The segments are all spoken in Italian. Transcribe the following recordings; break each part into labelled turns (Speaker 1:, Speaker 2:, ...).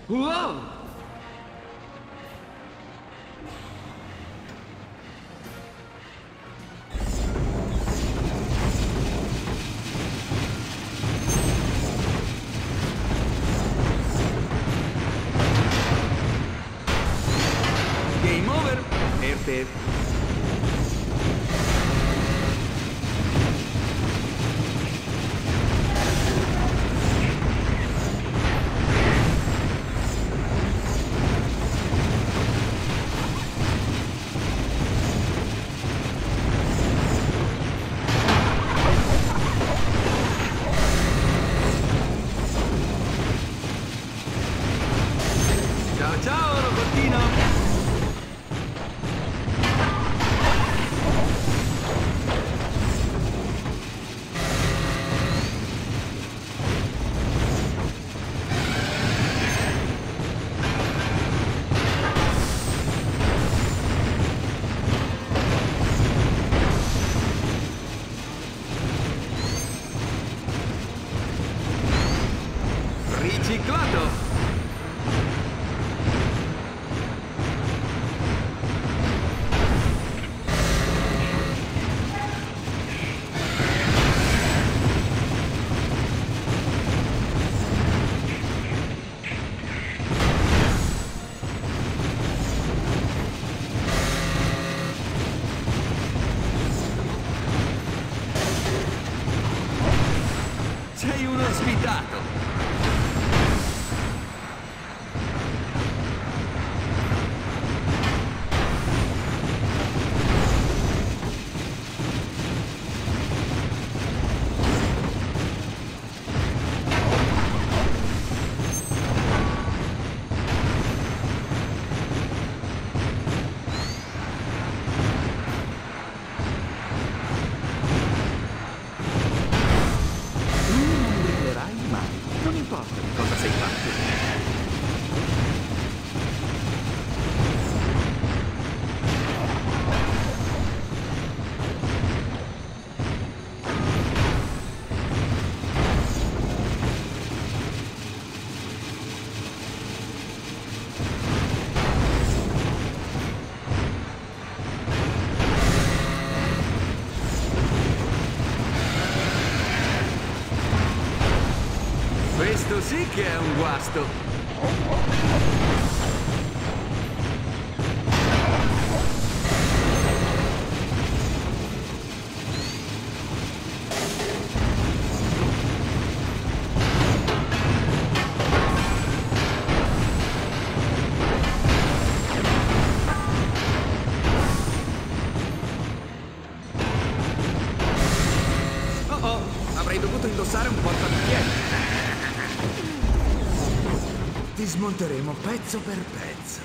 Speaker 1: Wow! Game over per te. Ciao ciao, robottino! Riciclato! Sei uno svitato! Non brillerai mai, non importa di cosa sei fatto. Questo sì che è un guasto! Oh oh, avrei dovuto indossare un portabicchieri! Ti smonteremo pezzo per pezzo.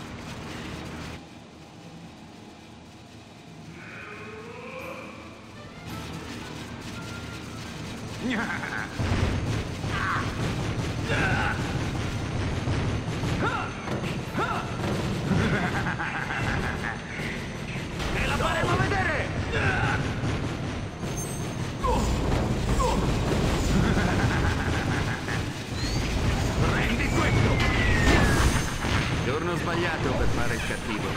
Speaker 1: Te la faremo vedere! Prendi questo! Giorno sbagliato per fare il cattivo.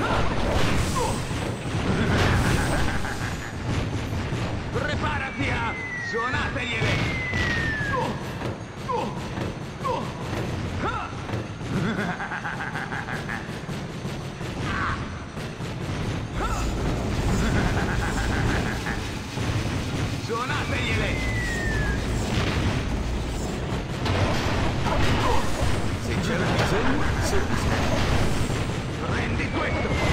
Speaker 1: Preparati a... suonategliele! Suonategliele! Se c'era bisogno, soddisfatto. Prendi questo!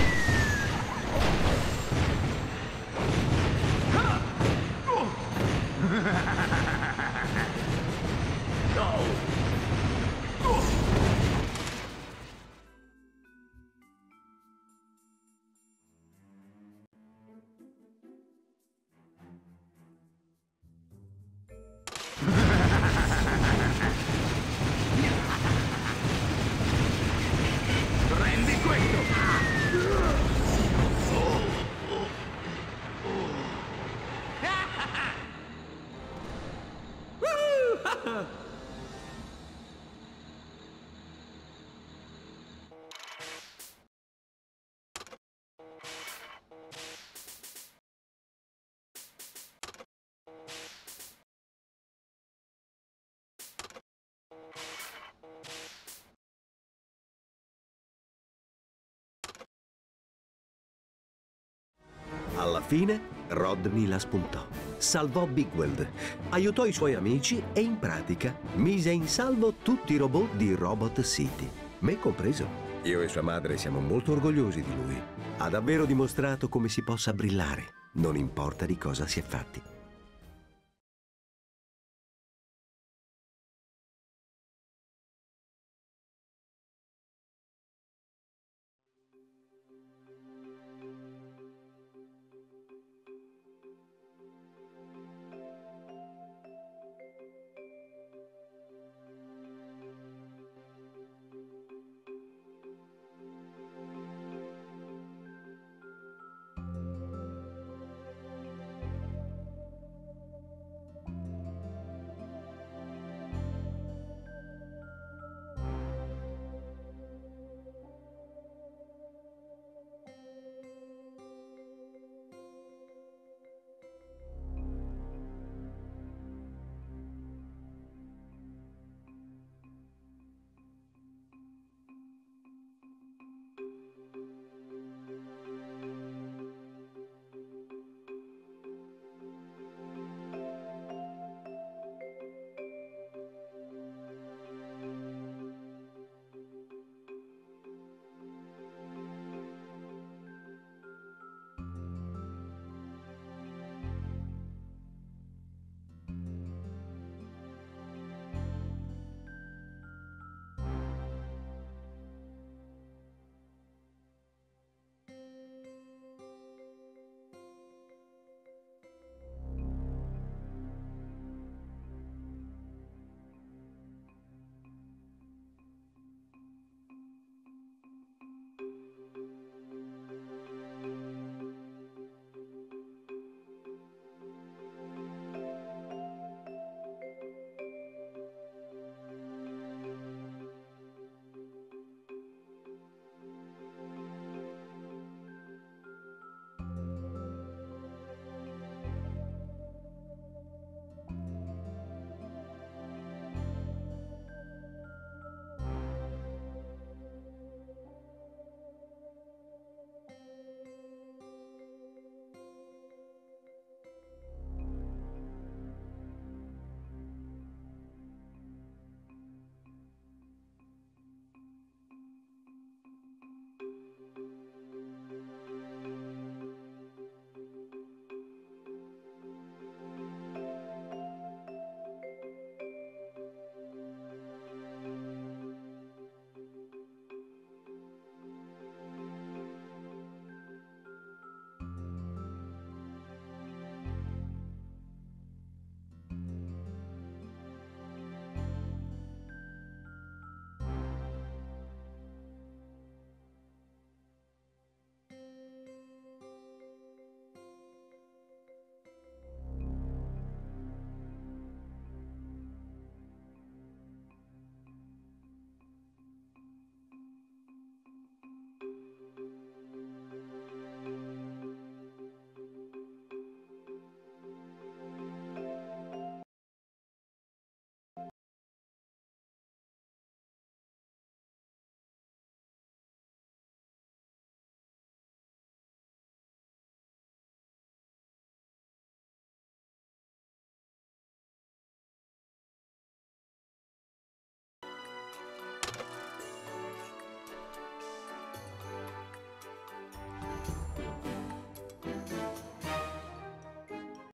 Speaker 1: Prendi questo!
Speaker 2: fine, Rodney la spuntò. Salvò Bigweld, aiutò i suoi amici e in pratica mise in salvo tutti i robot di Robot City, me compreso. Io e sua madre siamo molto orgogliosi di lui. Ha davvero dimostrato come si possa brillare, non importa di cosa si è fatti.